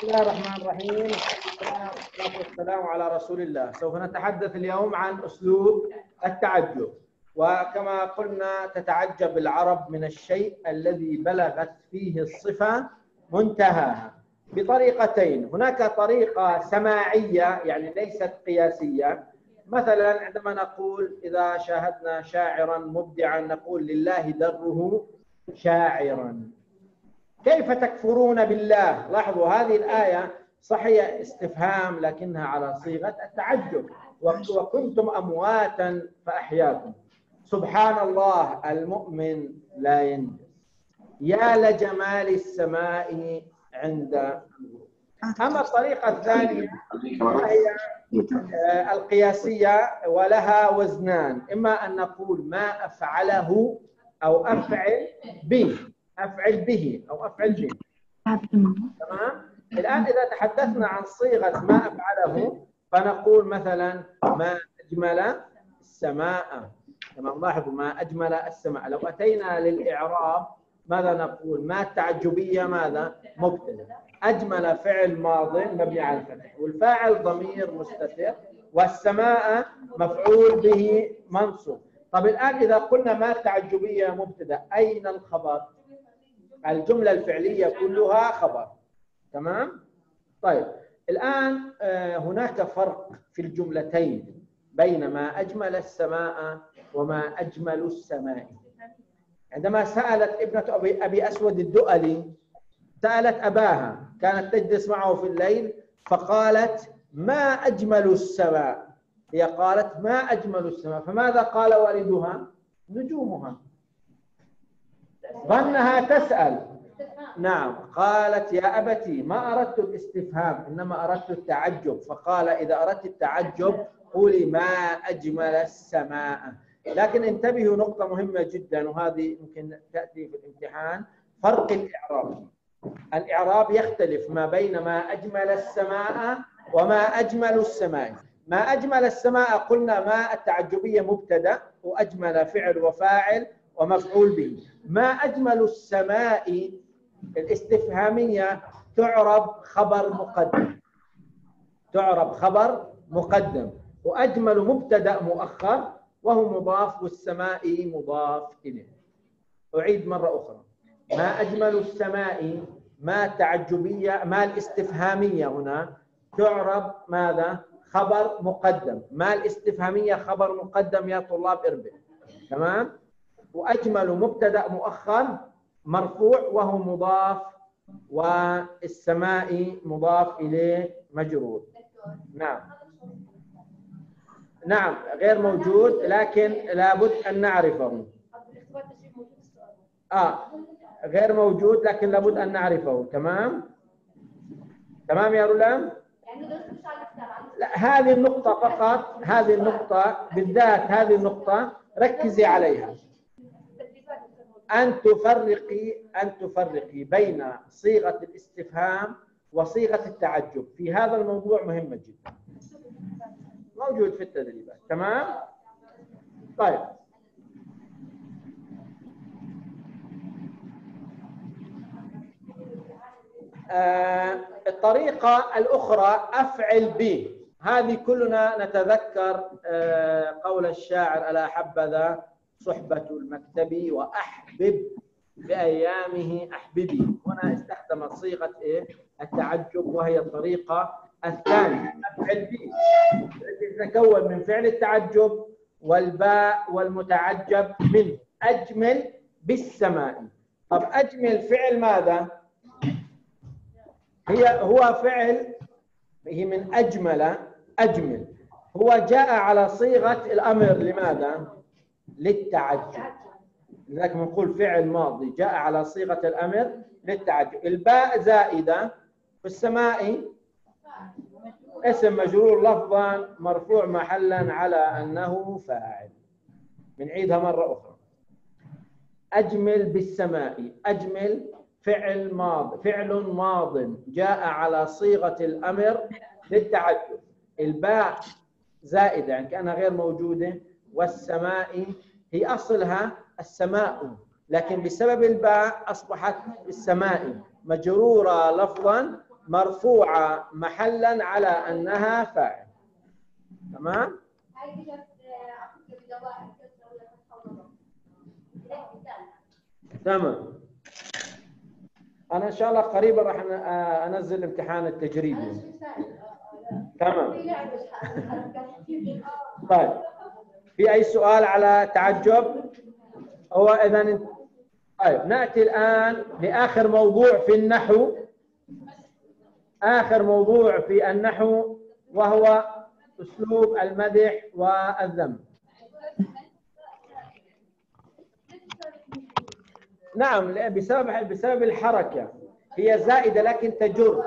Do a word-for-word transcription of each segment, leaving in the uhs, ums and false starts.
بسم الله الرحمن الرحيم. والصلاة والسلام على رسول الله. سوف نتحدث اليوم عن أسلوب التعجب. وكما قلنا تتعجب العرب من الشيء الذي بلغت فيه الصفة منتهاها بطريقتين. هناك طريقة سماعية يعني ليست قياسية. مثلا عندما نقول إذا شاهدنا شاعرا مبدعا نقول لله دره شاعرا. كيف تكفرون بالله؟ لاحظوا هذه الآية صحيح استفهام لكنها على صيغة التعجب. وكنتم أمواتا فأحياكم. سبحان الله المؤمن لا ينجس. يا لجمال السماء عند. أما الطريقة الثانية وهي القياسية ولها وزنان، إما أن نقول ما أفعله أو أفعل به، أفعل به أو أفعل به. تمام؟ الآن إذا تحدثنا عن صيغة ما أفعله فنقول مثلا ما أجمل السماء. تمام؟ لاحظوا ما أجمل السماء. لو أتينا للإعراب ماذا نقول؟ ما التعجبية ماذا؟ مبتدأ. أجمل فعل ماض مبني على الفتح والفاعل ضمير مستتر والسماء مفعول به منصوب. طب الآن إذا قلنا ما التعجبية مبتدأ أين الخبر؟ الجملة الفعلية كلها خبر. تمام؟ طيب الآن هناك فرق في الجملتين بين ما أجمل السماء وما أجمل السماء. عندما سألت ابنة أبي, أبي أسود الدؤلي سألت أباها، كانت تجلس معه في الليل فقالت ما أجمل السماء. هي قالت ما أجمل السماء، فماذا قال والدها؟ نجومها. ظنها تسأل. نعم. قالت يا أبتي ما أردت الاستفهام إنما أردت التعجب. فقال إذا أردت التعجب قولي ما أجمل السماء. لكن انتبهوا نقطة مهمة جدا وهذه يمكن تأتي في الامتحان، فرق الإعراب. الإعراب يختلف ما بين ما أجمل السماء وما أجمل السماء. ما أجمل السماء قلنا ما التعجبية مبتدأ وأجمل فعل وفاعل ومفعول به. ما أجمل السماء الاستفهامية تعرب خبر مقدم، تعرب خبر مقدم وأجمل مبتدأ مؤخر وهو مضاف والسماء مضاف إليه. أعيد مرة أخرى. ما أجمل السماء ما التعجبية ما الاستفهامية هنا تعرب ماذا؟ خبر مقدم. ما الاستفهامية خبر مقدم يا طلاب اربع. تمام؟ وأجمل مبتدأ مؤخر مرفوع وهو مضاف والسماء مضاف إليه مجرور. نعم نعم غير موجود لكن لابد أن نعرفه. آه غير موجود لكن لابد أن نعرفه. تمام؟ تمام يا رولان؟ لا هذه النقطة فقط، هذه النقطة بالذات، هذه النقطة ركزي عليها. أن تفرقي أن تفرقي بين صيغة الاستفهام وصيغة التعجب في هذا الموضوع مهمة جدا. موجود في التدريبات. تمام؟ طيب آه الطريقة الأخرى أفعل به. هذه كلنا نتذكر آه قول الشاعر ألا حبذا صحبة المكتب وأحبب بأيامه أحببي. هنا استخدمت صيغة إيه؟ التعجب وهي الطريقة الثانية أفعل به التي تتكون من فعل التعجب والباء والمتعجب منه. أجمل بالسماء. طب أجمل فعل ماذا؟ هي هو فعل هي من أجمل. أجمل هو جاء على صيغة الأمر. لماذا؟ للتعجب. لذلك بنقول فعل ماضي جاء على صيغة الأمر للتعجب. الباء زائدة في السماء اسم مجرور لفظا مرفوع محلا على أنه فاعل. بنعيدها مرة أخرى. أجمل بالسماء. أجمل فعل ماض فعل ماض جاء على صيغة الأمر للتعجب. الباء زائدة يعني كأنها غير موجودة والسماء هي أصلها السماء لكن بسبب الباء أصبحت السماء مجرورة لفظا مرفوعة محلا على أنها فاعل. تمام؟ تمام. أنا إن شاء الله قريبا راح أنزل الامتحان التجريبي. تمام. طيب، في أي سؤال على تعجب؟ هو إذا طيب نأتي الآن لآخر موضوع في النحو. آخر موضوع في النحو وهو أسلوب المدح والذم. نعم، بسبب بسبب الحركة، هي زائدة لكن تجر.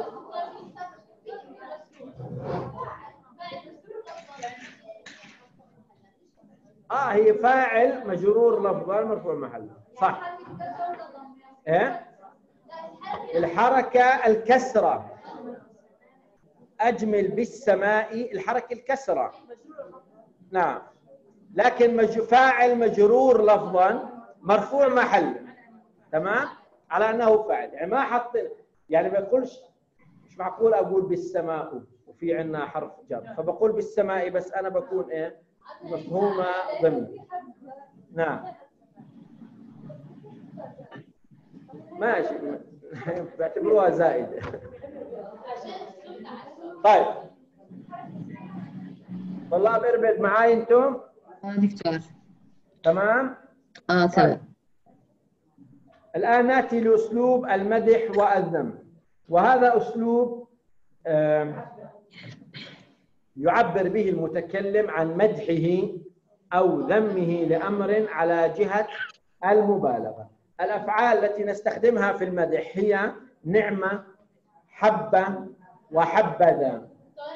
اه هي فاعل مجرور لفظا مرفوع محلا. صح. ايه؟ الحركة الكسرة. أجمل بالسماء، الحركة الكسرة. نعم. لكن مج... فاعل مجرور لفظا مرفوع محلا. تمام؟ على أنه فاعل، يعني ما حط، يعني ما يقولش، مش معقول أقول بالسماء وفي عندنا حرف جر، فبقول بالسماء بس أنا بكون إيه؟ مفهومة ضمن. نعم. ماشي، بعتبروها زائدة. طيب. طلاب اربد معاي انتم؟ اه دكتور. تمام؟ اه تمام. الآن نأتي لأسلوب المدح والذم، وهذا أسلوب يعبر به المتكلم عن مدحه أو ذمه لأمر على جهة المبالغة. الأفعال التي نستخدمها في المدح هي نعمة، حبة، وحبذا.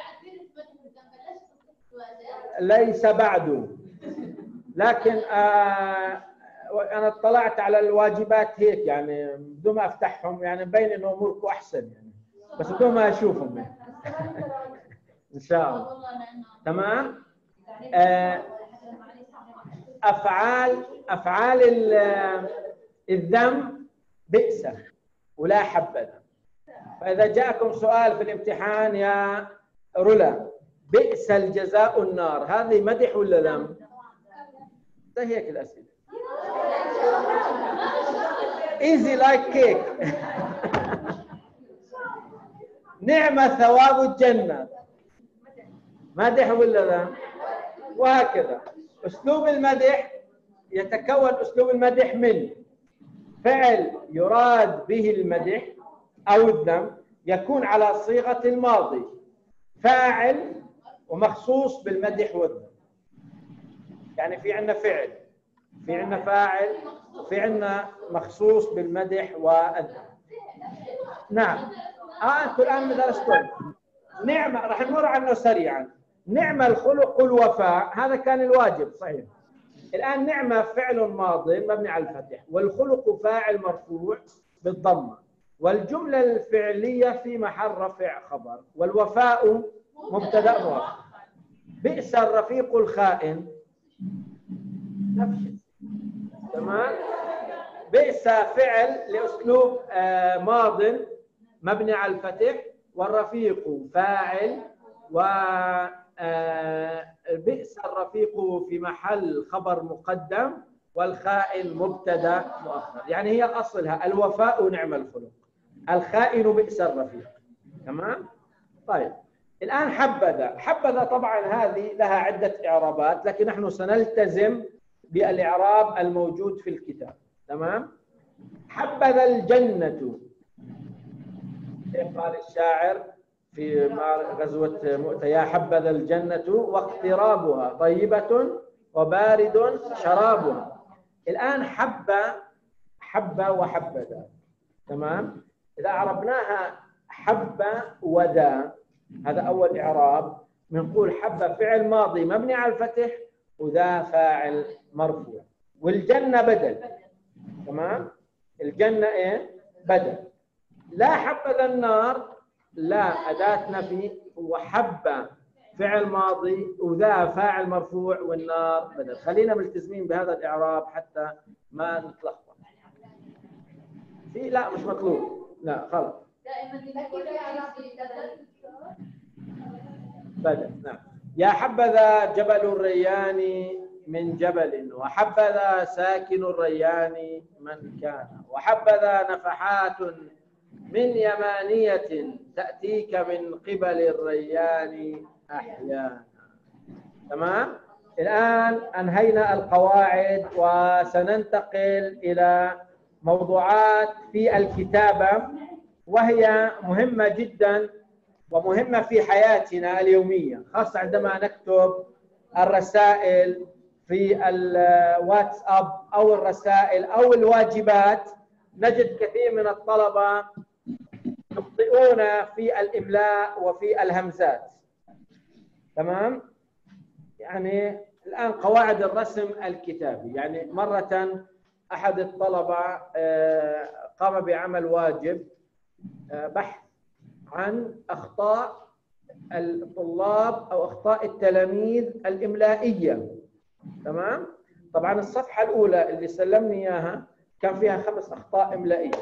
ليس بعد، لكن آه أنا اطلعت على الواجبات هيك يعني بدون ما أفتحهم، يعني مبين إنه أموركم أحسن يعني، بس بدون ما أشوفهم يعني. إن شاء الله. تمام. آه أفعال أفعال الذم بئس ولا حبذا. فإذا جاءكم سؤال في الامتحان يا رولا بئس الجزاء النار، هذه مدح ولا ذم؟ ده هيك الأسئلة. easy like cake. نعم ثواب الجنة، مدح ولا ذم؟ وهكذا. أسلوب المدح يتكون أسلوب المدح من فعل يراد به المدح أو الذم، يكون على صيغة الماضي، فاعل ومخصوص بالمدح والذم. يعني في عندنا فعل، في عندنا فاعل، وفي عندنا مخصوص بالمدح والذم. نعم. آه أنتم الآن درستم. نعمة، راح نمر عنه سريعا. نعمة الخلق الوفاء، هذا كان الواجب صحيح. الآن نعمة فعل ماضي مبني على الفتح، والخلق فاعل مرفوع بالضمة، والجملة الفعلية في محل رفع خبر، والوفاء مبتدأ مؤخر. بئس الرفيق الخائن، نفس تمام. بئس فعل لأسلوب ماض مبني على الفتح، والرفيق فاعل، و بئس الرفيق في محل خبر مقدم، والخائن مبتدا مؤخر. يعني هي اصلها الوفاء نعم الخلق، الخائن بئس الرفيق. تمام. طيب الان حبذا. حبذا طبعا هذه لها عده اعرابات، لكن نحن سنلتزم بالاعراب الموجود في الكتاب. تمام. حبذا الجنه، قال الشاعر في غزوة مؤتة: يا حبذا الجنة واقترابها طيبة وبارد شرابها. الآن حبة حبة وحبذا. تمام. إذا عربناها حبة وذا، هذا أول إعراب. بنقول حبة فعل ماضي مبني على الفتح، وذا فاعل مرفوع، والجنة بدل. تمام. الجنة إيه؟ بدل. لا حبذا النار، لا أداة نفي، وحبة فعل ماضي، وذا فاعل مرفوع، والنار بدل. خلينا ملتزمين بهذا الإعراب حتى ما نتلخبط. في لا مش مطلوب، لا خلاص. بدأ. نعم. يا حبذا جبل الريان من جبل، وحبذا ساكن الريان من كان، وحبذا نفحات من يمانية تأتيك من قبل الريان أحيانا. تمام؟ الآن أنهينا القواعد وسننتقل إلى موضوعات في الكتابة، وهي مهمة جدا ومهمة في حياتنا اليومية، خاصة عندما نكتب الرسائل في الواتساب أو الرسائل أو الواجبات. نجد كثير من الطلبة يخطئون في الإملاء وفي الهمزات. تمام؟ يعني الآن قواعد الرسم الكتابي، يعني مرة أحد الطلبة قام بعمل واجب بحث عن أخطاء الطلاب أو أخطاء التلاميذ الإملائية. تمام؟ طبعا الصفحة الأولى اللي سلمني إياها كان فيها خمس أخطاء إملائية.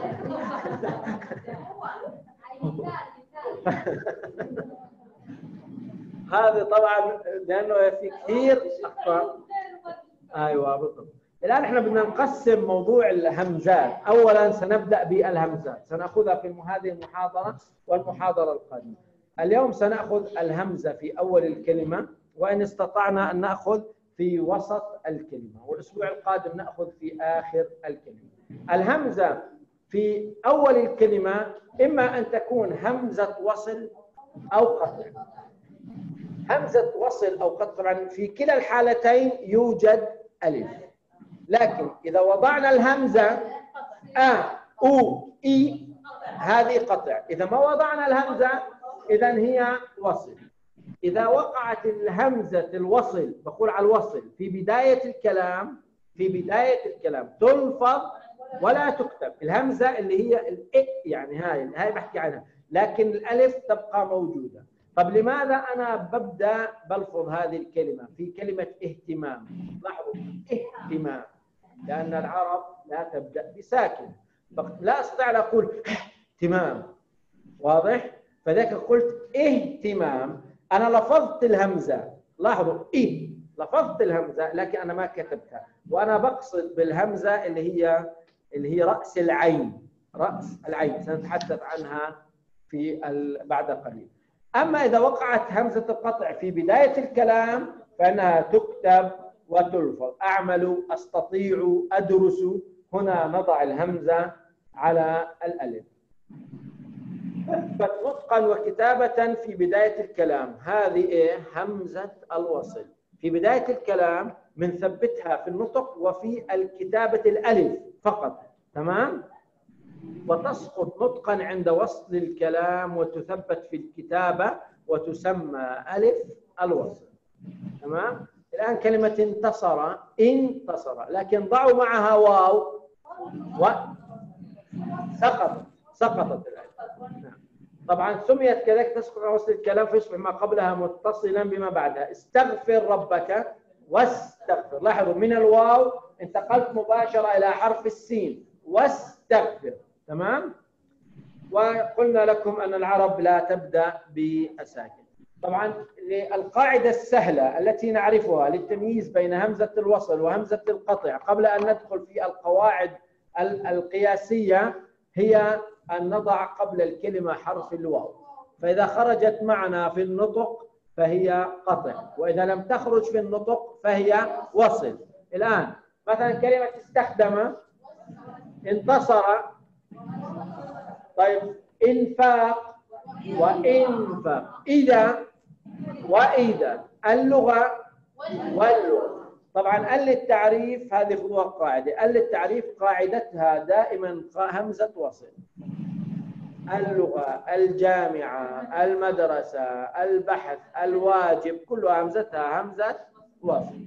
هذا طبعا لأنه في كثير أخطاء. أيوة بالضبط. الآن احنا بدنا نقسم موضوع الهمزات. أولا سنبدأ بالهمزات، سنأخذها في هذه المحاضرة والمحاضرة القادمة. اليوم سنأخذ الهمزة في أول الكلمة، وإن استطعنا أن نأخذ في وسط الكلمة، والأسبوع القادم نأخذ في آخر الكلمة. الهمزة في أول الكلمة إما أن تكون همزة وصل أو قطع. همزة وصل أو قطع، طبعا في كلا الحالتين يوجد ألف، لكن إذا وضعنا الهمزة أ أو إي هذه قطع. إذا ما وضعنا الهمزة إذا هي وصل. إذا وقعت الهمزة الوصل، بقول على الوصل في بداية الكلام، في بداية الكلام تلفظ ولا تكتب. الهمزة اللي هي الإ يعني هاي هاي بحكي عنها، لكن الألف تبقى موجودة. طب لماذا أنا ببدأ بلفظ هذه الكلمة في كلمة اهتمام؟ لاحظوا اهتمام، لأن العرب لا تبدأ بساكن، لا أستطيع أن أقول اهتمام. واضح؟ فذلك قلت اهتمام. أنا لفظت الهمزة، لاحظوا إيه، لفظت الهمزة لكن أنا ما كتبتها، وأنا بقصد بالهمزة اللي هي اللي هي رأس العين، رأس العين سنتحدث عنها في بعد قليل. أما إذا وقعت همزة القطع في بداية الكلام فإنها تكتب وتلفظ. أعمل، أستطيع، أدرس، هنا نضع الهمزة على الألف. تثبت نطقا وكتابة في بداية الكلام، هذه إيه؟ همزة الوصل. في بداية الكلام بنثبتها في النطق وفي الكتابة الألف فقط. تمام؟ وتسقط نطقا عند وصل الكلام وتثبت في الكتابة وتسمى ألف الوصل. تمام؟ الآن كلمة انتصر، انتصر، لكن ضعوا معها واو وسقطت، سقطت الألف. طبعا سميت كذلك تسقط عند وصل الكلام فيصبح ما قبلها متصلا بما بعدها. استغفر ربك واستغفر، لاحظوا من الواو انتقلت مباشرة إلى حرف السين واستغفر. تمام؟ وقلنا لكم أن العرب لا تبدأ بالساكن. طبعا القاعدة السهلة التي نعرفها للتمييز بين همزة الوصل وهمزة القطع قبل أن ندخل في القواعد القياسية هي أن نضع قبل الكلمة حرف الواو، فإذا خرجت معنا في النطق فهي قطع، وإذا لم تخرج في النطق فهي وصل. الآن مثلا كلمة استخدم، انتصر، طيب انفاق وانفق، إذا وإذا، اللغة واللغة. طبعا ال التعريف هذه خذوها قاعدة، ال التعريف قاعدتها دائما همزة وصل. اللغة، الجامعة، المدرسة، البحث، الواجب، كلها همزتها همزة وصل.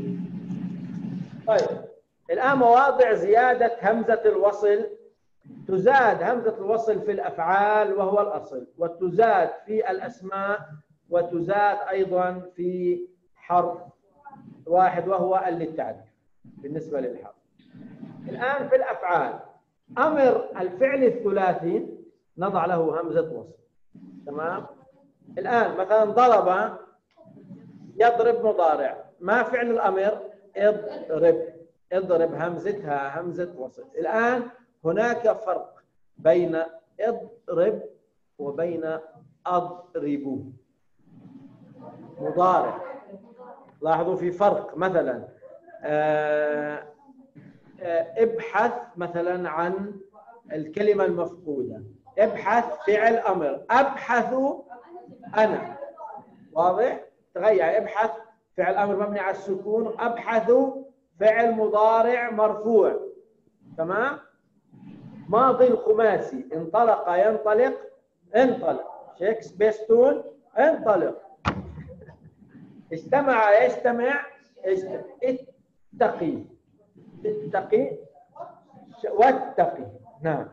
طيب الآن مواضع زيادة همزة الوصل. تزاد همزة الوصل في الأفعال وهو الأصل، وتزاد في الأسماء، وتزاد أيضا في حرف واحد وهو للتعريف بالنسبة للحرف. الآن في الأفعال، أمر الفعل الثلاثي نضع له همزة وصل. تمام؟ الآن مثلا ضرب، يضرب مضارع، ما فعل الأمر؟ اضرب. اضرب همزتها همزة وصل. الآن هناك فرق بين اضرب وبين أضرب. مضارع، لاحظوا في فرق. مثلا آه آه ابحث مثلا عن الكلمة المفقودة. ابحث فعل أمر، أبحث أنا. واضح؟ تغير. ابحث فعل أمر مبني على السكون، أبحث فعل مضارع مرفوع. تمام؟ ماضي الخماسي، انطلق ينطلق انطلق. شيكس بيستون انطلق. استمع يستمع استمع. اتقي اتقي واتقي. نعم.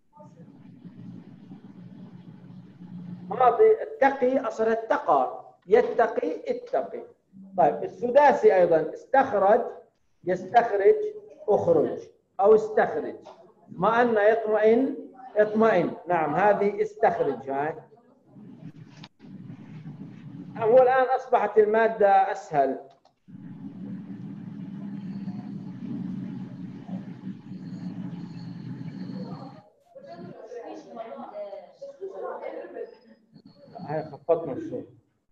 ماضي اتقي أصل اتقى، يتقي اتقي. طيب السداسي أيضا استخرج يستخرج اخرج أو استخرج. اطمأن يطمئن اطمئن. نعم هذه استخرج. هاي هو الآن أصبحت المادة أسهل. هاي خفضنا الصوت.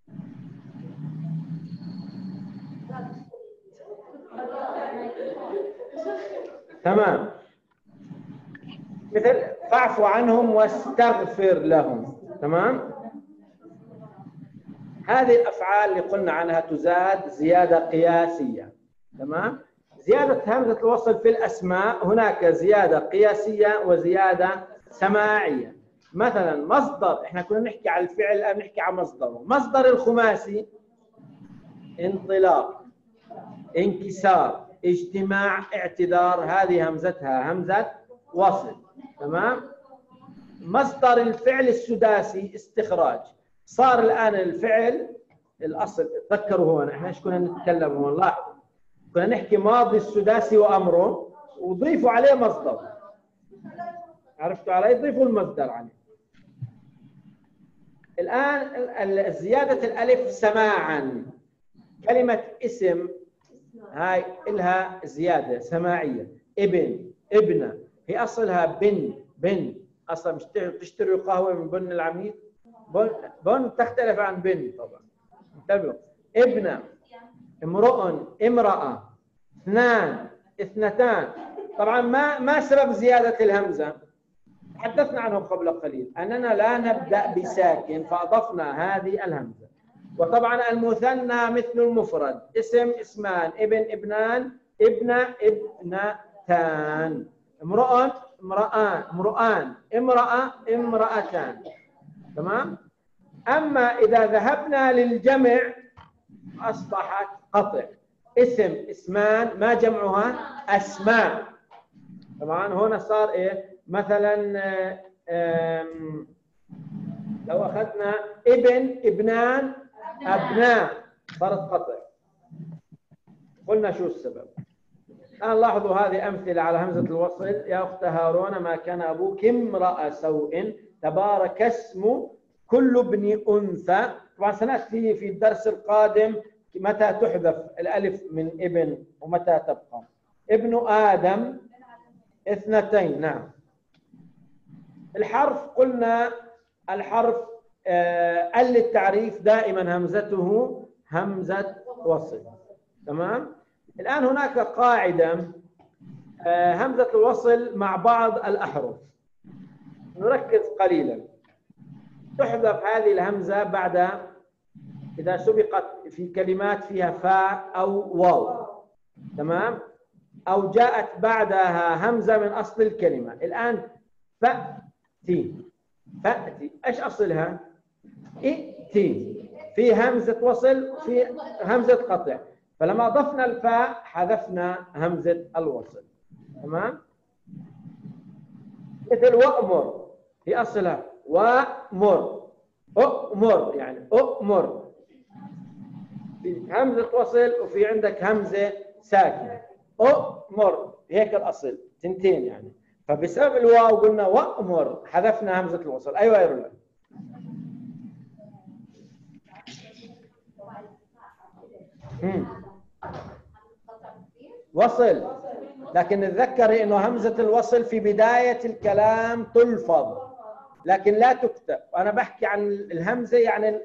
تمام. مثل فاعف عنهم واستغفر لهم. تمام. هذه الأفعال اللي قلنا عنها تزاد زيادة قياسية. تمام. زيادة همزة الوصل في الأسماء هناك زيادة قياسية وزيادة سماعية. مثلا مصدر، احنا كنا نحكي على الفعل الآن نحكي على مصدره. مصدر الخماسي انطلاق، انكسار، اجتماع، اعتذار، هذه همزتها همزة وصل. تمام. مصدر الفعل السداسي استخراج. صار الآن الفعل الأصل، تذكروا هون احنا ايش كنا نتكلم هون. لاحظوا كنا نحكي ماضي السداسي وأمره وضيفوا عليه مصدر. عرفتوا علي؟ ضيفوا المصدر عليه. الآن زيادة الألف سماعا. كلمة اسم هاي إلها زيادة سماعية. ابن، ابنة، هي أصلها بن، بن. أصلا مش تشتري قهوة من بن العميد؟ بن, بن تختلف عن بن طبعا. انتبهوا. ابنة، امرؤ، امرأة، اثنان، اثنتان. طبعا ما ما سبب زيادة الهمزة؟ تحدثنا عنه قبل قليل أننا لا نبدأ بساكن فأضفنا هذه الهمزة. وطبعا المثنى مثل المفرد، اسم، اسمان، ابن، ابنان، ابنة، ابنتان، امرؤ، امرأان، امرؤان، امرأة، امرأتان. تمام؟ أما إذا ذهبنا للجمع أصبحت قطع. اسم، اسمان، ما جمعها؟ أسماء. طبعا هنا صار إيه؟ مثلا لو أخذنا ابن، ابنان، أبناء، صارت قطع. قلنا شو السبب؟ الآن لاحظوا هذه أمثلة على همزة الوصل. يا أخت هارون ما كان أبوك امرأ سوء، تبارك اسم كل ابن أنثى. طبعا سنأتي في الدرس القادم متى تحذف الألف من ابن ومتى تبقى. ابن آدم اثنتين. نعم. الحرف قلنا الحرف آه ال التعريف دائما همزته همزة وصل. تمام. الآن هناك قاعدة آه همزة الوصل مع بعض الأحرف. نركز قليلا. تحذف هذه الهمزة بعد إذا سبقت في كلمات فيها فاء أو واو. تمام. أو جاءت بعدها همزة من أصل الكلمة. الآن فأتي، فأتي إيش أصلها؟ ائتي. في همزة وصل وفي همزة قطع. فلما أضفنا الفاء حذفنا همزة الوصل. تمام. مثل وأمر، هي أصلها وأمر، أؤمر يعني أؤمر. في همزة وصل وفي عندك همزة ساكنة. أؤمر هيك الأصل، تنتين يعني. فبسبب الواو قلنا وأمر، حذفنا همزة الوصل. أيوة يا رولا. وصل، لكن نتذكر انه همزة الوصل في بداية الكلام تلفظ لكن لا تكتب. وانا بحكي عن الهمزة يعني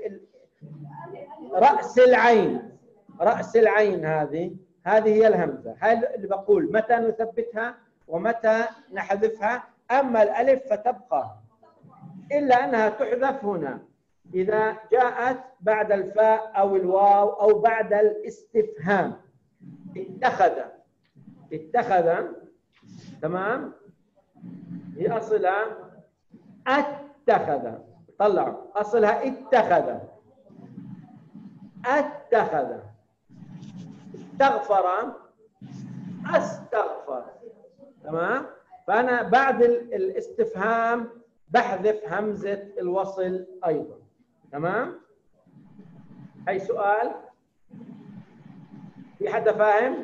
رأس العين، رأس العين هذه هذه هي الهمزة، هاي اللي بقول متى نثبتها ومتى نحذفها. اما الالف فتبقى الا انها تحذف هنا اذا جاءت بعد الفاء او الواو او بعد الاستفهام. اتخذ، اتخذ، تمام، هي اصلها اتخذ، طلعوا اصلها اتخذ، اتخذ. استغفر، استغفر، تمام. فانا بعد الاستفهام بحذف همزه الوصل ايضا، تمام. اي سؤال؟ في حدا فاهم؟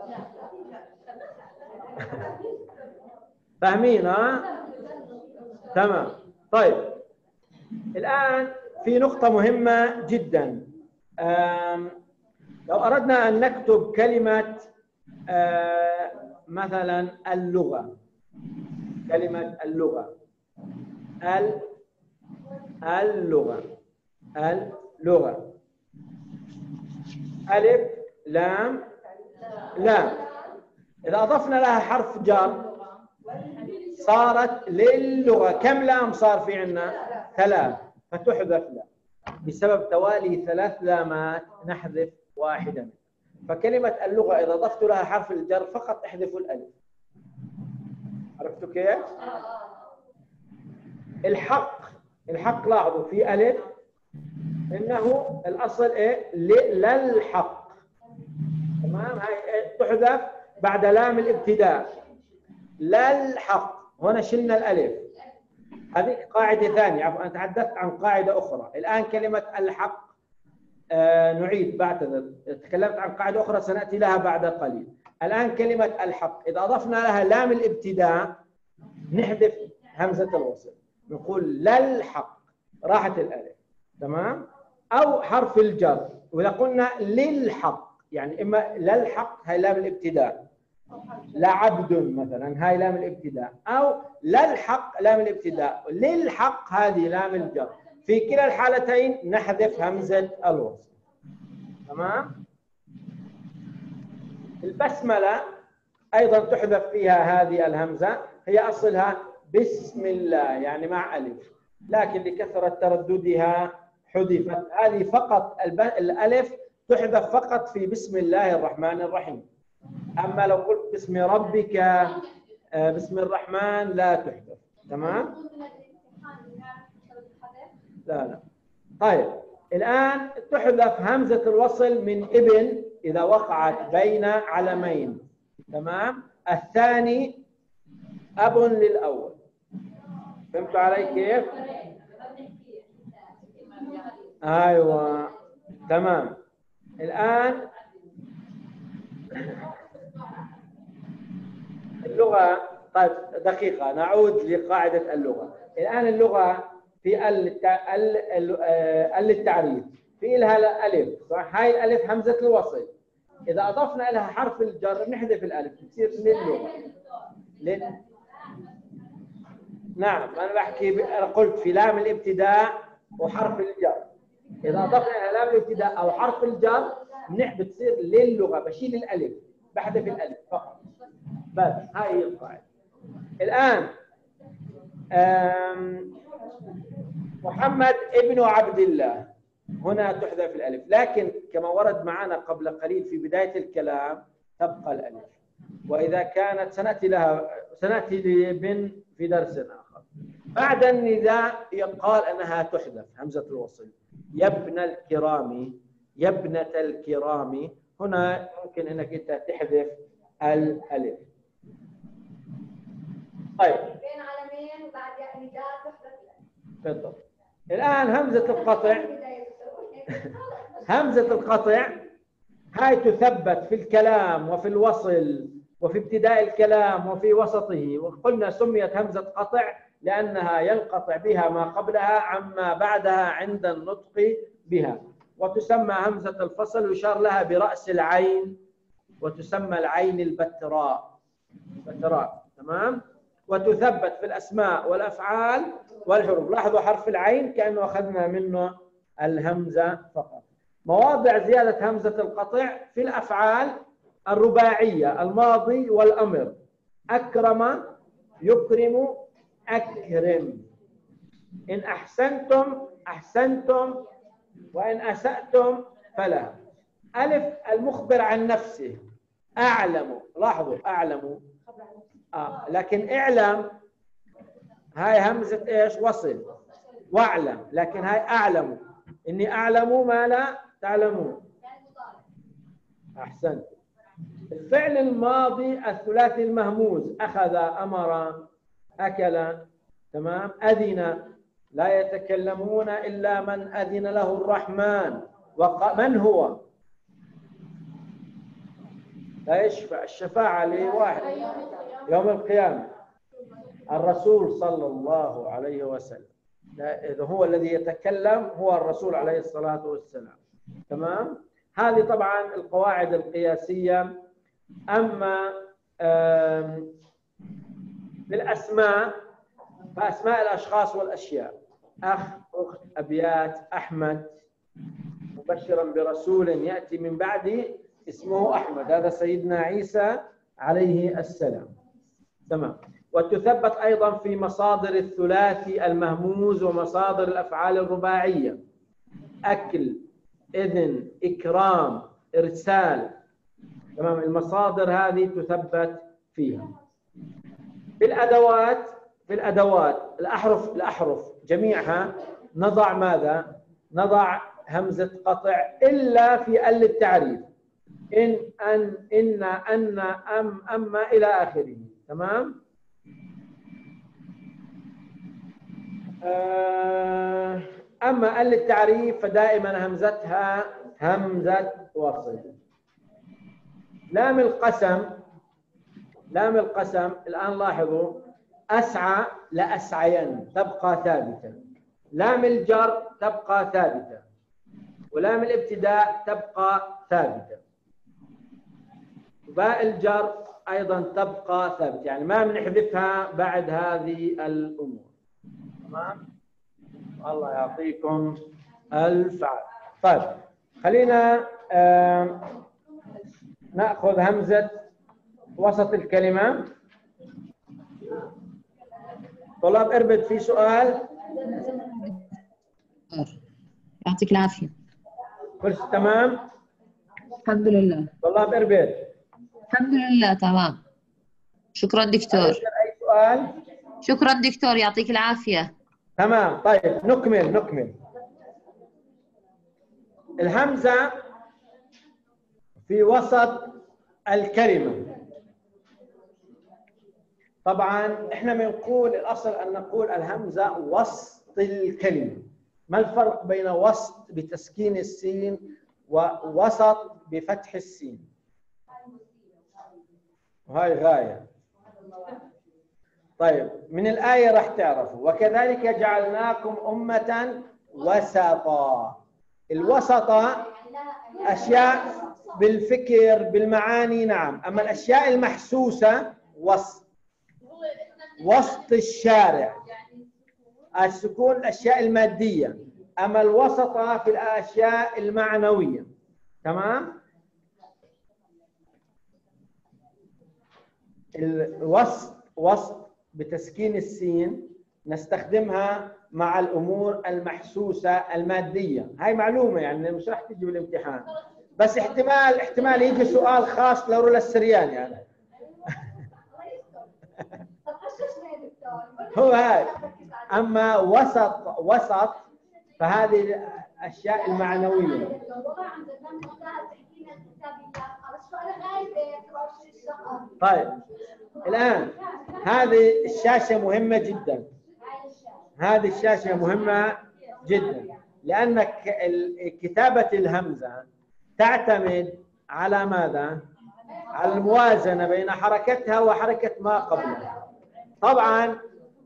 فاهمين؟ ها؟ تمام. طيب الآن في نقطة مهمة جدا. لو أردنا أن نكتب كلمة مثلا اللغة، كلمة اللغة، ال اللغة، اللغة، ألف لام لام، إذا أضفنا لها حرف جر صارت للغة. كم لام صار في عندنا؟ ثلاث، فتحذف لا. بسبب توالي ثلاث لامات نحذف واحدة. فكلمة اللغة إذا أضفت لها حرف الجر فقط احذفوا الألف. عرفتوا كيف؟ الحق، الحق لاحظوا في ألف إنه الأصل إيه؟ للحق، تمام. هاي تحذف بعد لام الابتداء، للحق. هنا شلنا الألف، هذه قاعدة ثانية. عفوا أنا تحدثت عن قاعدة أخرى. الآن كلمة الحق آه نعيد، بعتذر، تكلمت عن قاعدة أخرى سنأتي لها بعد قليل. الآن كلمة الحق إذا أضفنا لها لام الابتداء نحذف همزة الوصل، نقول للحق، راحت الألف، تمام. أو حرف الجر، وإذا قلنا للحق يعني إما للحق هاي لام الابتداء، لعبد مثلا هاي لام الابتداء، أو للحق لام الابتداء، للحق هذه لام الجر. في كلا الحالتين نحذف همزة الوصل، تمام. البسملة أيضا تحذف فيها هذه الهمزة، هي أصلها بسم الله يعني مع ألف، لكن لكثرة ترددها حذفت. هذه فقط الألف تحذف فقط في بسم الله الرحمن الرحيم. أما لو قلت بسم ربك، بسم الرحمن لا تحذف، تمام؟ لا لا. طيب الآن تحذف همزة الوصل من ابن إذا وقعت بين علمين، تمام؟ الثاني أب للأول. فهمتوا علي كيف؟ أيوة تمام. الآن اللغة، طيب دقيقة نعود لقاعدة اللغة. الآن اللغة في ال ال التعريف في لها ألف، صح؟ هاي الألف همزة الوصل، إذا أضفنا لها حرف الجر نحذف الألف تصير للغة. لل... نعم أنا بحكي، أنا قلت في لام الابتداء وحرف الجر، إذا أضفنا لها لام الابتداء أو حرف الجر نحذف بتصير للغة، بشيل الألف بحذف الألف فقط بس. هاي هي القاعدة. الآن محمد ابن عبد الله، هنا تحذف الألف، لكن كما ورد معنا قبل قليل في بداية الكلام تبقى الألف. وإذا كانت سنأتي لها، سنأتي لابن في درس آخر. بعد النداء يقال أنها تحذف همزة الوصل، يا ابن الكرام، يا ابنة الكرام، هنا ممكن أنك أنت تحذف الألف. طيب بين علمين وبعد نداء تحذف بالضبط. الآن همزة القطع، همزة القطع هاي تثبت في الكلام وفي الوصل وفي ابتداء الكلام وفي وسطه. وقلنا سميت همزة قطع لأنها ينقطع بها ما قبلها عما بعدها عند النطق بها. وتسمى همزة الفصل ويشار لها برأس العين، وتسمى العين البتراء. بتراء، تمام؟ وتثبت في الأسماء والأفعال والحروف. لاحظوا حرف العين كأنه أخذنا منه الهمزة فقط. مواضع زيادة همزة القطع في الأفعال الرباعية، الماضي والأمر. أكرم، يكرم، أكرم. إن أحسنتم أحسنتم، وإن أسأتم فلا. ألف المخبر عن نفسه، أعلم. لاحظوا أعلم، آه. لكن اعلم هاي همزة إيش؟ وصل. واعلم، لكن هاي أعلم، إني أعلم ما لا تعلمون. أحسنت. الفعل الماضي الثلاثي المهموز، أخذ، أمر، أكل، تمام؟ أذن، لا يتكلمون إلا من أذن له الرحمن. وق... من هو؟ لا يشفع الشفاعة لواحد يوم القيامة، الرسول صلى الله عليه وسلم. إذا هو الذي يتكلم هو الرسول عليه الصلاة والسلام، تمام؟ هذه طبعا القواعد القياسية. أما بالأسماء فأسماء الأشخاص والأشياء، أخ، أخت، أبيات، أحمد، مبشرا برسول يأتي من بعدي اسمه أحمد، هذا سيدنا عيسى عليه السلام، تمام. وتثبت أيضا في مصادر الثلاثي المهموز ومصادر الأفعال الرباعية، أكل، إذن، إكرام، إرسال، تمام. المصادر هذه تثبت فيها. في الأدوات في الأدوات الأحرف الأحرف جميعها نضع ماذا؟ نضع همزة قطع إلا في ال التعريف، إن، أن، إن، أن، أم، أما إلى آخره، تمام؟ أما ال التعريف فدائما همزتها همزة وصل. لام القسم لام القسم الآن لاحظوا، أسعى لأسعين تبقى ثابتة، لام الجر تبقى ثابتة، ولام الابتداء تبقى ثابتة، باء الجر أيضا تبقى ثابتة، يعني ما بنحذفها بعد هذه الأمور، تمام؟ الله يعطيكم ألف عافية. طيب خلينا آه نأخذ همزة وسط الكلمة. طلاب اربد، في سؤال؟ يعطيك العافية. كل شيء تمام؟ الحمد لله. طلاب اربد. الحمد لله تمام. شكرا دكتور. أي سؤال؟ شكرا دكتور، يعطيك العافية. تمام. طيب نكمل نكمل. الهمزة في وسط الكلمة. طبعا احنا بنقول الاصل ان نقول الهمزة وسط الكلمة. ما الفرق بين وسط بتسكين السين ووسط بفتح السين؟ وهي غاية. طيب من الآية راح تعرفوا، وكذلك جعلناكم أمة وسطا. الوسطة أشياء بالفكر بالمعاني، نعم، أما الأشياء المحسوسة وسط. وسط الشارع السكون الأشياء المادية، أما الوسطة في الأشياء المعنوية، تمام؟ الوسط وسط بتسكين السين نستخدمها مع الأمور المحسوسة المادية. هاي معلومة يعني مش راح تجي بالامتحان، بس احتمال احتمال يجي سؤال خاص لرولا السريان يعني. هو هاي. أما وسط وسط فهذه الأشياء المعنوية. طيب الآن هذه الشاشة مهمة جدا. هذه الشاشة مهمة جدا لأن كتابة الهمزة تعتمد على ماذا؟ على الموازنة بين حركتها وحركة ما قبلها. طبعا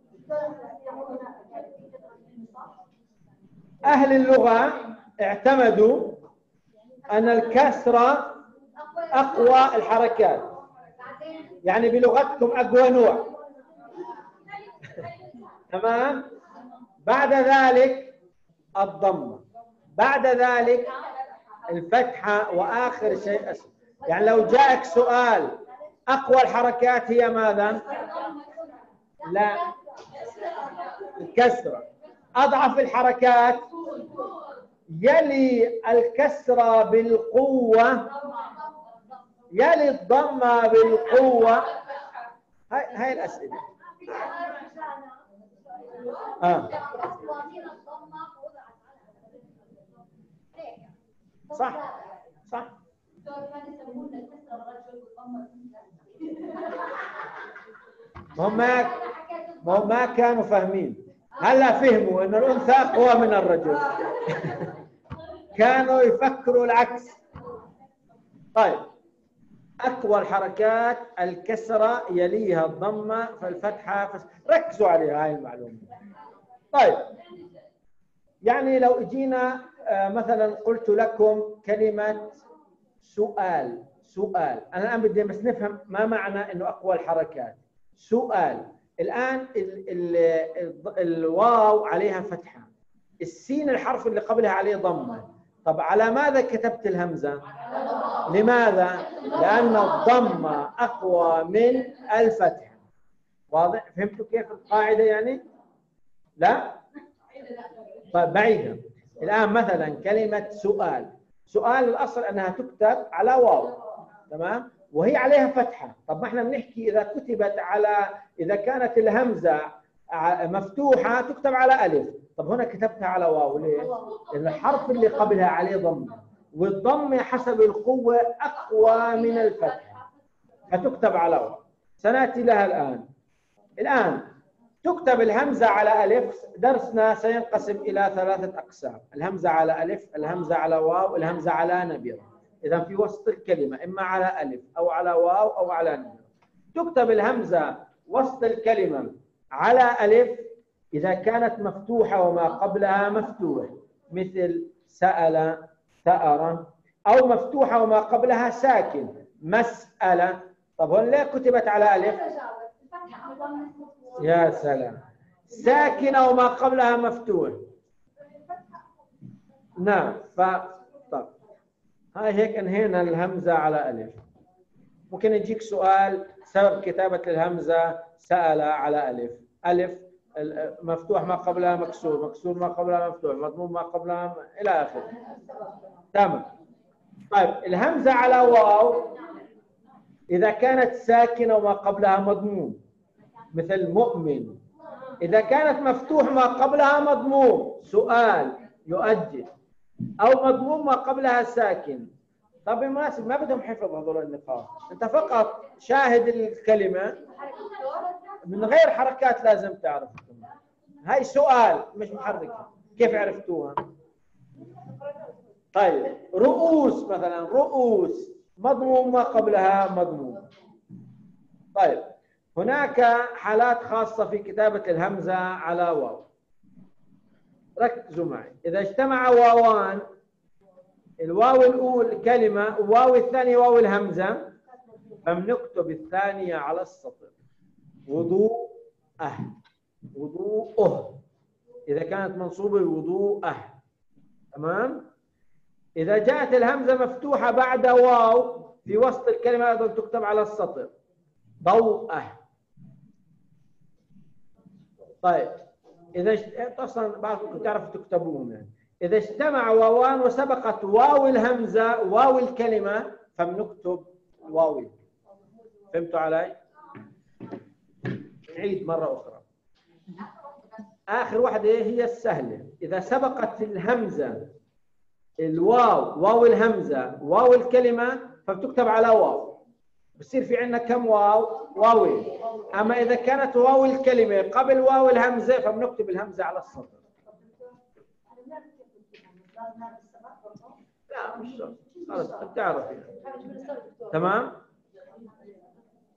أهل اللغة اعتمدوا أن الكسرة أقوى الحركات، يعني بلغتكم أقوى نوع. تمام. بعد ذلك الضمة، بعد ذلك الفتحة، وآخر شيء أسفل. يعني لو جاءك سؤال أقوى الحركات هي ماذا؟ لا، الكسرة. أضعف الحركات يلي الكسرة بالقوة، يلي الضمة بالقوة. هاي هاي الأسئلة. آه. صح صح. ما ما ما ما كانوا فاهمين. هلا فهموا ان الانثى اقوى من الرجل. كانوا يفكروا العكس. طيب، اقوى الحركات الكسره يليها الضمه فالفتحه فس... ركزوا عليها هاي المعلومه. طيب، يعني لو اجينا مثلا قلت لكم كلمه سؤال، سؤال، انا الان بدي بس نفهم ما معنى انه اقوى الحركات. سؤال، الان ال ال ال الواو عليها فتحه، السين الحرف اللي قبلها عليه ضمه. طب على ماذا كتبت الهمزه؟ لماذا؟ لان الضمه اقوى من الفتحه. واضح؟ فهمتوا كيف القاعده يعني؟ لا؟ طيب بعيدا. الان مثلا كلمه سؤال، سؤال الاصل انها تكتب على واو، تمام؟ وهي عليها فتحه. طب ما احنا بنحكي اذا كتبت على، اذا كانت الهمزه مفتوحه تكتب على الف. طب هنا كتبتها على واو ليه؟ لان الحرف اللي قبلها عليه ضمه، والضمه حسب القوه اقوى من الفتحه فتكتب على واو. سناتي لها الان. الان تكتب الهمزه على الف. درسنا سينقسم الى ثلاثه اقسام: الهمزه على الف، الهمزه على واو، الهمزه على نبره. إذا في وسط الكلمة إما على ألف أو على واو أو على نون. تكتب الهمزة وسط الكلمة على ألف إذا كانت مفتوحة وما قبلها مفتوح، مثل سأل، ثأر، أو مفتوحة وما قبلها ساكن، مسألة. طب هون ليه كتبت على ألف؟ يا سلام. ساكنة وما قبلها مفتوح. نعم. ف طب هاي هيك انهينا الهمزة على ألف. ممكن يجيك سؤال سبب كتابة الهمزة سأل على ألف. ألف مفتوح ما قبلها مكسور، مكسور ما قبلها مفتوح، مضموم ما قبلها إلى آخره. تمام. طيب الهمزة على واو إذا كانت ساكنة وما قبلها مضموم، مثل مؤمن. إذا كانت مفتوح ما قبلها مضموم، سؤال، يؤجل، أو مضموم ما قبلها ساكن. طب بالمناسبة ما بدهم حفظ هذول النقاط، أنت فقط شاهد الكلمة من غير حركات لازم تعرف. هاي سؤال مش محركة، كيف عرفتوها؟ طيب رؤوس مثلا، رؤوس مضموم ما قبلها مضموم. طيب هناك حالات خاصة في كتابة الهمزة على واو. ركزوا معي. إذا اجتمع واوان، الواو الأولى كلمة وواو الثانية واو الهمزة، فبنكتب الثانية على السطر. وضوء أه، وضوءه. إذا كانت منصوبة الوضوء أه. تمام؟ إذا جاءت الهمزة مفتوحة بعد واو في وسط الكلمة أيضا تكتب على السطر. ضوءه. طيب إذا انت أصلا بعضكم تعرفوا تكتبوهم يعني. إذا اجتمع واوان وسبقت واو الهمزة واو الكلمة فبنكتب واو. فهمتوا علي؟ نعيد مرة أخرى. آخر واحدة هي السهلة. إذا سبقت الهمزة الواو واو الهمزة واو الكلمة فبتكتب على واو. بصير في عندنا كم واو؟ واوين. أما إذا كانت واو الكلمة قبل واو الهمزة فبنكتب الهمزة على السطر. لا مش شرط، خلص بتعرف يعني. تمام؟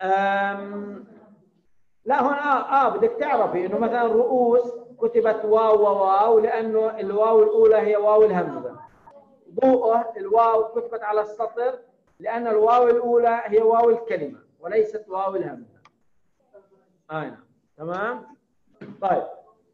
أم لا هنا اه, آه بدك تعرفي انه مثلا رؤوس كتبت واو وواو لانه الواو الاولى هي واو الهمزه. ضوءه الواو كتبت على السطر لان الواو الاولى هي واو الكلمه وليست واو الهمزه. آه تمام؟ طيب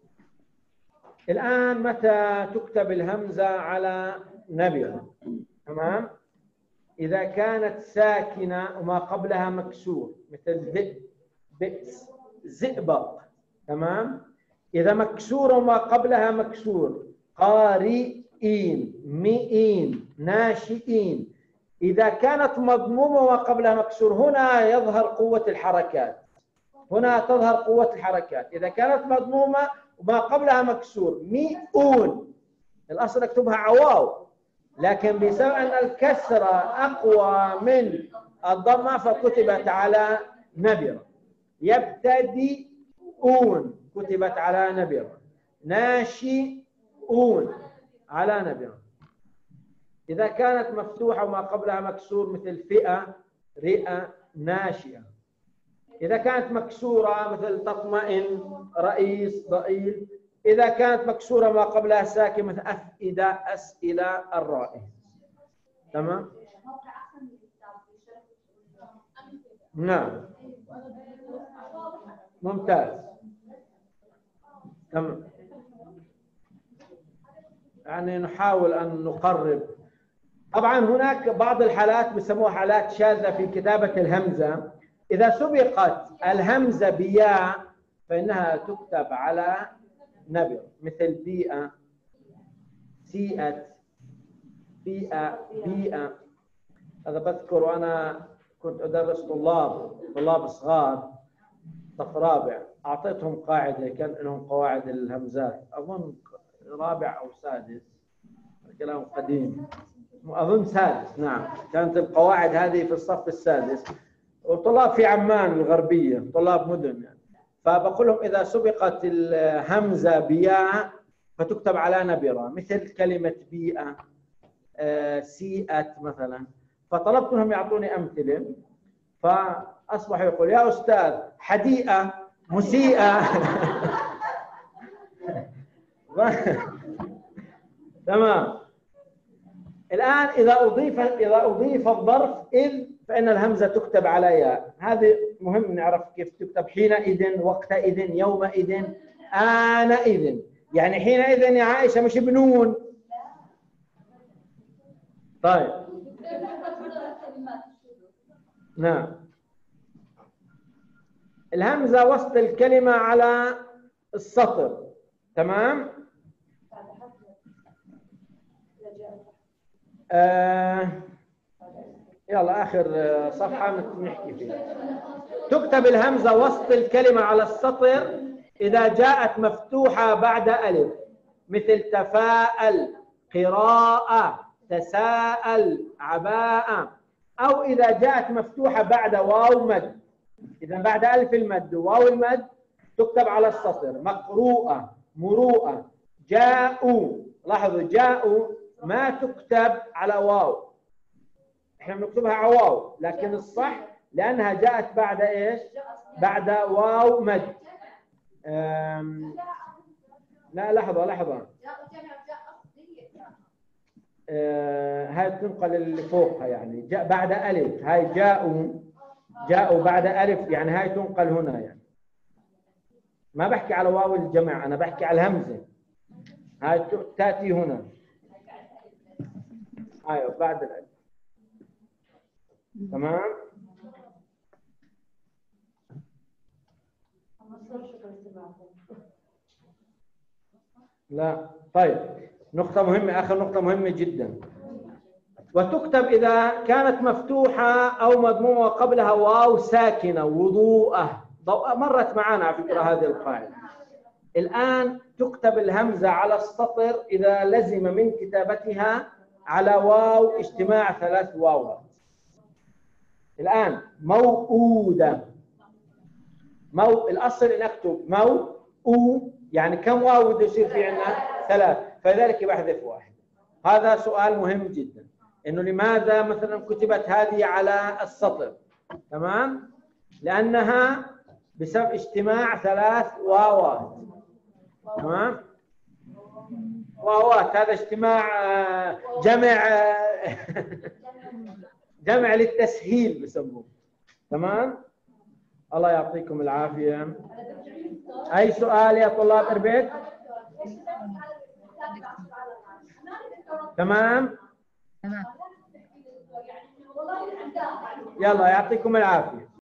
الان متى تكتب الهمزه على نبره؟ تمام؟ إذا كانت ساكنة وما قبلها مكسور مثل ذئب، بئس، زئبق. تمام؟ إذا مكسورة وما قبلها مكسور، قارئين، مئين، ناشئين. إذا كانت مضمومة وما قبلها مكسور هنا يظهر قوة الحركات. هنا تظهر قوة الحركات. إذا كانت مضمومة وما قبلها مكسور، مئون، الأصل اكتبها عواو، لكن بسبب أن الكسرة أقوى من الضمة فكتبت على نبرة. يبتدئون كتبت على نبرة. ناشئون على نبرة. إذا كانت مفتوحة وما قبلها مكسور مثل فئة، رئة، ناشئة. إذا كانت مكسورة مثل تطمئن، رئيس، ضئيل. إذا كانت مكسورة ما قبلها ساكن مثل أفئدة، أسئلة، الرائي. تمام؟ نعم ممتاز. تمام. يعني نحاول أن نقرب. طبعا هناك بعض الحالات بيسموها حالات شاذة في كتابة الهمزة. إذا سبقت الهمزة بياء فإنها تكتب على نبر مثل بيئة، سيئة، بيئة، بيئة. هذا بذكر وأنا كنت أدرس طلاب طلاب صغار صف رابع، أعطيتهم قاعدة كان لهم قواعد الهمزات، أظن رابع أو سادس، كلام قديم، أظن سادس. نعم كانت القواعد هذه في الصف السادس، وطلاب في عمان الغربية، طلاب مدن يعني. فبقول لهم إذا سبقت الهمزة بياء فتكتب على نبرة مثل كلمة بيئة، آه، سيئت مثلا. فطلبت منهم يعطوني أمثلة، فأصبحوا يقول يا أستاذ حديئة، مسيئة. تمام. الآن إذا أضيف إذا أضيف الظرف إذ فإن الهمزة تكتب على ياء. هذه مهم نعرف كيف تكتب. حينئذ، وقتئذ، يومئذ، آنئذ. يعني حينئذ يا عائشة مش بنون. طيب نعم. الهمزة وسط الكلمة على السطر. تمام. آه يلا آخر صفحة نحكي فيها. تكتب الهمزة وسط الكلمة على السطر إذا جاءت مفتوحة بعد ألف مثل تفاءل، قراءة، تساءل، عباءة. أو إذا جاءت مفتوحة بعد واو مد. إذا بعد ألف المد وواو المد تكتب على السطر. مقروءة، مروءة، جاءوا. لاحظوا جاءوا ما تكتب على واو، احنا بنكتبها على واو، لكن الصح لأنها جاءت بعد إيش؟ بعد واو مد. لا لحظة لحظة. آه هاي تنقل اللي فوقها، يعني جاء بعد ألف. هاي جاءوا جاءوا بعد ألف، يعني هاي تنقل هنا. يعني ما بحكي على واو الجمع، أنا بحكي على الهمزة. هاي تأتي هنا. أيوة بعد الألف. تمام. لا طيب نقطة مهمة، آخر نقطة مهمة جدا. وتكتب إذا كانت مفتوحة أو مضمومة وقبلها واو ساكنة. وضوءه، مرت معنا على فكرة هذه القاعدة. الآن تكتب الهمزة على السطر إذا لزم من كتابتها على واو اجتماع ثلاث واوات. الآن موؤودة، مو الأصل إن أكتب مو أو، يعني كم واو بده يصير في عندنا؟ ثلاث، فلذلك بحذف واحد. هذا سؤال مهم جدا، إنه لماذا مثلا كتبت هذه على السطر؟ تمام؟ لأنها بسبب اجتماع ثلاث واوات. تمام؟ واوات هذا اجتماع جمع جمع للتسهيل بسموه. تمام؟ الله يعطيكم العافية. أي سؤال يا طلاب إربيد؟ تمام؟ تمام. يلا يعطيكم العافية.